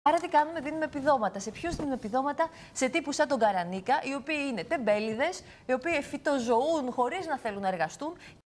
Άρα τι κάνουμε, δίνουμε επιδόματα. Σε ποιους δίνουμε επιδόματα? Σε τύπους σαν τον Καρανίκα, οι οποίοι είναι τεμπέληδες, οι οποίοι φυτοζωούν χωρίς να θέλουν να εργαστούν.